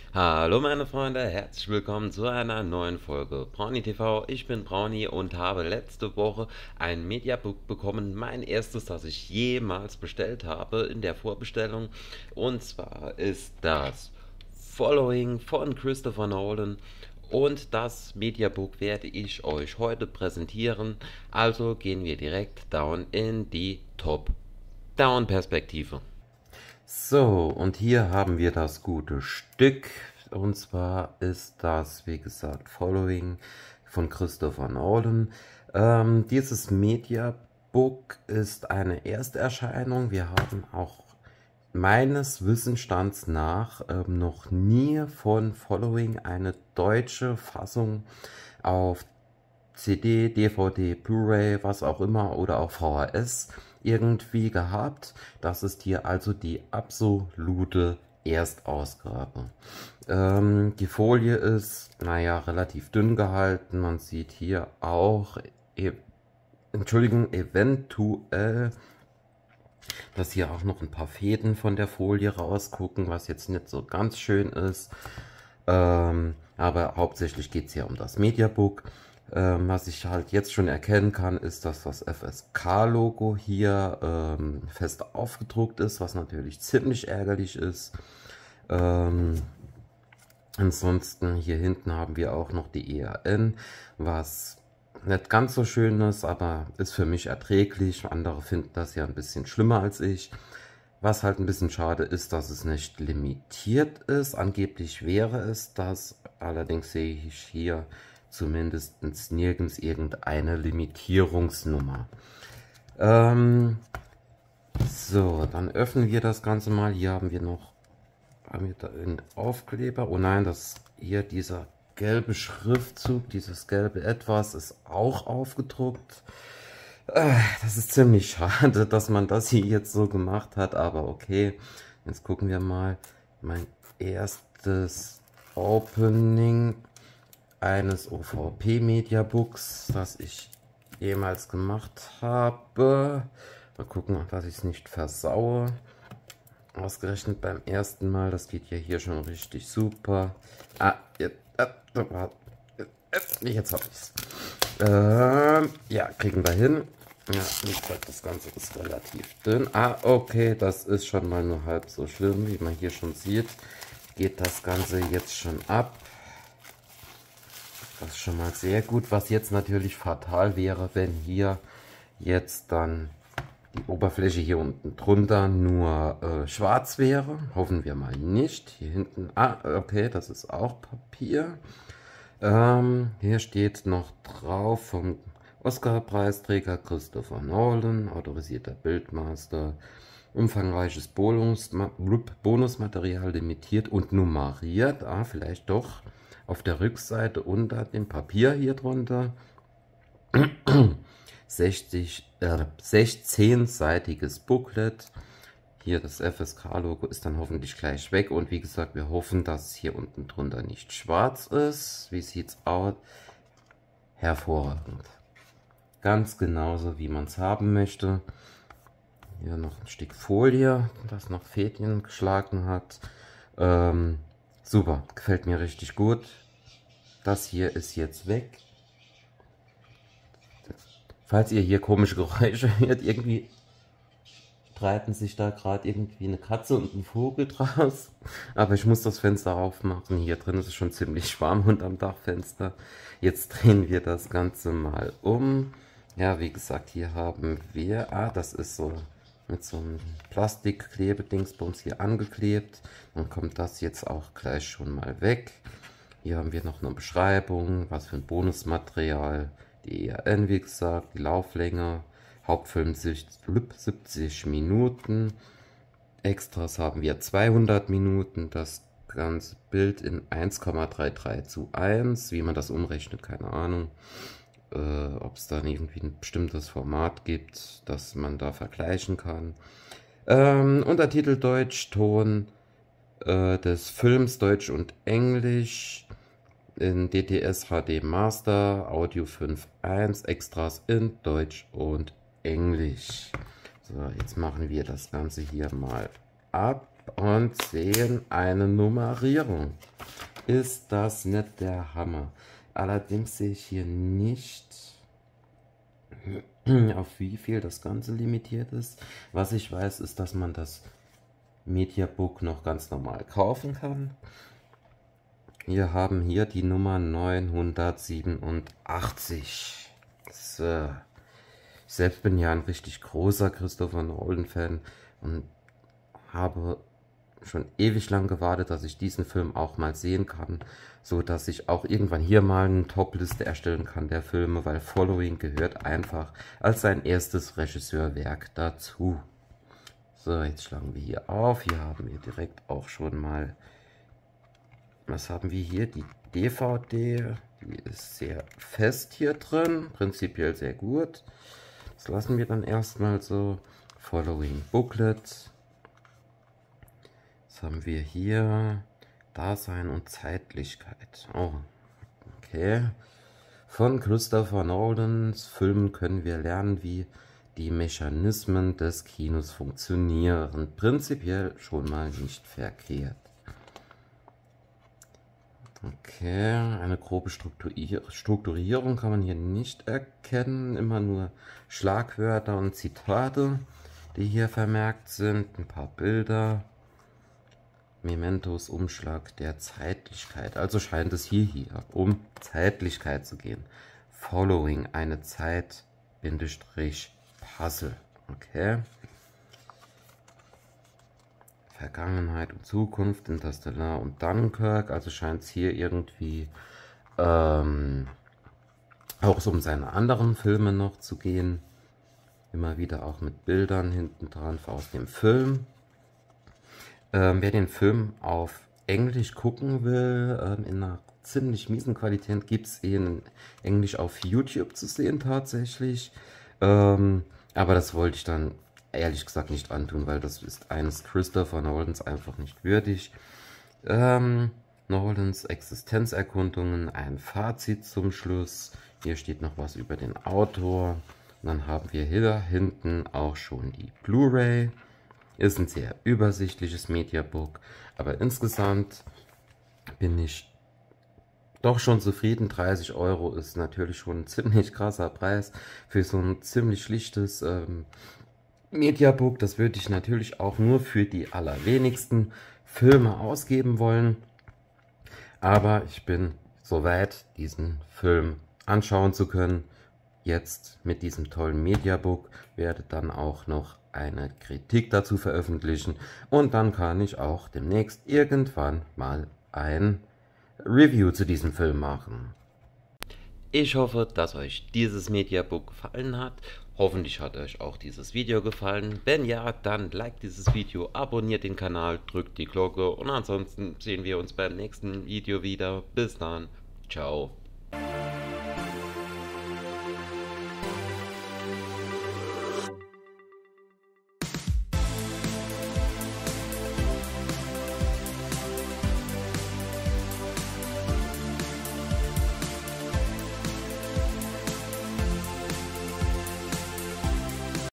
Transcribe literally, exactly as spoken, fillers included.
Hallo meine Freunde, herzlich willkommen zu einer neuen Folge Brownie T V. Ich bin Brownie und habe letzte Woche ein Mediabook bekommen, mein erstes, das ich jemals bestellt habe in der Vorbestellung. Und zwar ist das Following von Christopher Nolan. Und das Mediabook werde ich euch heute präsentieren. Also gehen wir direkt down in die Top-Down-Perspektive. So, und hier haben wir das gute Stück. Und zwar ist das, wie gesagt, Following von Christopher Nolan. Ähm, dieses Mediabook ist eine Ersterscheinung. Wir haben auch meines Wissensstands nach ähm, noch nie von Following eine deutsche Fassung auf C D, D V D, Blu-ray, was auch immer oder auch V H S irgendwie gehabt. Das ist hier also die absolute Erstausgabe. Ähm, die Folie ist, naja, relativ dünn gehalten. Man sieht hier auch, e Entschuldigung, eventuell, dass hier auch noch ein paar Fäden von der Folie rausgucken, was jetzt nicht so ganz schön ist. Ähm, aber hauptsächlich geht es hier um das Mediabook. Ähm, was ich halt jetzt schon erkennen kann, ist, dass das F S K-Logo hier ähm, fest aufgedruckt ist, was natürlich ziemlich ärgerlich ist. Ähm, ansonsten hier hinten haben wir auch noch die E A N, was nicht ganz so schön ist, aber ist für mich erträglich. Andere finden das ja ein bisschen schlimmer als ich. Was halt ein bisschen schade ist, dass es nicht limitiert ist. Angeblich wäre es das. Allerdings sehe ich hier zumindest nirgends irgendeine Limitierungsnummer. Ähm, so, dann öffnen wir das Ganze mal. Hier haben wir noch haben wir da einen Aufkleber. Oh nein, das hier dieser gelbe Schriftzug, dieses gelbe Etwas ist auch aufgedruckt. Das ist ziemlich schade, dass man das hier jetzt so gemacht hat, aber okay. Jetzt gucken wir mal. Mein erstes Opening eines O V P-Mediabooks, das ich jemals gemacht habe. Mal gucken, dass ich es nicht versaue. Ausgerechnet beim ersten Mal, das geht ja hier schon richtig super. Ah, jetzt, jetzt habe ich es. Ähm, ja, kriegen wir hin. Ja, wie gesagt, das Ganze ist relativ dünn. Ah, okay, das ist schon mal nur halb so schlimm, wie man hier schon sieht. Geht das Ganze jetzt schon ab. Das ist schon mal sehr gut. Was jetzt natürlich fatal wäre, wenn hier jetzt dann die Oberfläche hier unten drunter nur äh, schwarz wäre. Hoffen wir mal nicht. Hier hinten, ah, okay, das ist auch Papier. Ähm, hier steht noch drauf vom Oscar-Preisträger Christopher Nolan, autorisierter Bildmaster, umfangreiches Bonus, Bonusmaterial limitiert und nummeriert. Ah, vielleicht doch auf der Rückseite unter dem Papier hier drunter. sechzig, äh, sechzehn-seitiges Booklet. Hier das F S K-Logo ist dann hoffentlich gleich weg. Und wie gesagt, wir hoffen, dass hier unten drunter nicht schwarz ist. Wie sieht's aus? Hervorragend. Ganz genauso, wie man es haben möchte. Hier noch ein Stück Folie, das noch Fädchen geschlagen hat. Ähm, super, gefällt mir richtig gut. Das hier ist jetzt weg. Falls ihr hier komische Geräusche hört, irgendwie streiten sich da gerade irgendwie eine Katze und ein Vogel draus. Aber ich muss das Fenster aufmachen. Hier drin ist es schon ziemlich warm unterm Dachfenster. Jetzt drehen wir das Ganze mal um. Ja, wie gesagt, hier haben wir... Ah, das ist so mit so einem Plastikklebedingsbums hier angeklebt. Dann kommt das jetzt auch gleich schon mal weg. Hier haben wir noch eine Beschreibung, was für ein Bonusmaterial. Die E A N, wie gesagt, die Lauflänge. Hauptfilm siebzig Minuten. Extras haben wir zweihundert Minuten. Das ganze Bild in eins Komma dreiunddreißig zu eins. Wie man das umrechnet, keine Ahnung. Äh, ob es dann irgendwie ein bestimmtes Format gibt, das man da vergleichen kann. Ähm, Untertitel Deutsch, Ton äh, des Films Deutsch und Englisch. In D T S H D Master, Audio fünf Punkt eins, Extras in Deutsch und Englisch. So, jetzt machen wir das Ganze hier mal ab. und sehen eine Nummerierung. Ist das nicht der Hammer? Allerdings sehe ich hier nicht, auf wie viel das Ganze limitiert ist. Was ich weiß, ist, dass man das Mediabook noch ganz normal kaufen kann. Wir haben hier die Nummer neunhundertsiebenundachtzig. So. Ich selbst bin ja ein richtig großer Christopher Nolan-Fan und habe schon ewig lang gewartet, dass ich diesen Film auch mal sehen kann, so dass ich auch irgendwann hier mal eine Top-Liste erstellen kann der Filme, weil Following gehört einfach als sein erstes Regisseurwerk dazu. So, jetzt schlagen wir hier auf. Hier haben wir direkt auch schon mal, was haben wir hier? Die D V D, die ist sehr fest hier drin, prinzipiell sehr gut. Das lassen wir dann erstmal so. Following Booklet. Was haben wir hier? Dasein und Zeitlichkeit. Oh, okay. Von Christopher Nolans Filmen können wir lernen, wie die Mechanismen des Kinos funktionieren. Prinzipiell schon mal nicht verkehrt. Okay, eine grobe Strukturierung kann man hier nicht erkennen. Immer nur Schlagwörter und Zitate, die hier vermerkt sind. Ein paar Bilder. Mementos Umschlag der Zeitlichkeit. Also scheint es hier, hier um Zeitlichkeit zu gehen. Following, eine Zeit, Bindestrich, Puzzle. Okay. Vergangenheit und Zukunft, Interstellar und Dunkirk. Also scheint es hier irgendwie ähm, auch so um seine anderen Filme noch zu gehen. Immer wieder auch mit Bildern hinten dran aus dem Film. Ähm, wer den Film auf Englisch gucken will, ähm, in einer ziemlich miesen Qualität, gibt es in Englisch auf YouTube zu sehen tatsächlich. Ähm, aber das wollte ich dann ehrlich gesagt nicht antun, weil das ist eines Christopher Nolans einfach nicht würdig. Ähm, Nolans Existenzerkundungen, ein Fazit zum Schluss. Hier steht noch was über den Autor. Und dann haben wir hier hinten auch schon die Blu-ray. Ist ein sehr übersichtliches Mediabook, aber insgesamt bin ich doch schon zufrieden. dreißig Euro ist natürlich schon ein ziemlich krasser Preis für so ein ziemlich schlichtes ähm, Mediabook. Das würde ich natürlich auch nur für die allerwenigsten Filme ausgeben wollen. Aber ich bin soweit, diesen Film anschauen zu können. Jetzt mit diesem tollen Mediabook werde dann auch noch eine Kritik dazu veröffentlichen und dann kann ich auch demnächst irgendwann mal ein Review zu diesem Film machen. Ich hoffe, dass euch dieses Mediabook gefallen hat. Hoffentlich hat euch auch dieses Video gefallen. Wenn ja, dann liked dieses Video, abonniert den Kanal, drückt die Glocke und ansonsten sehen wir uns beim nächsten Video wieder. Bis dann. Ciao.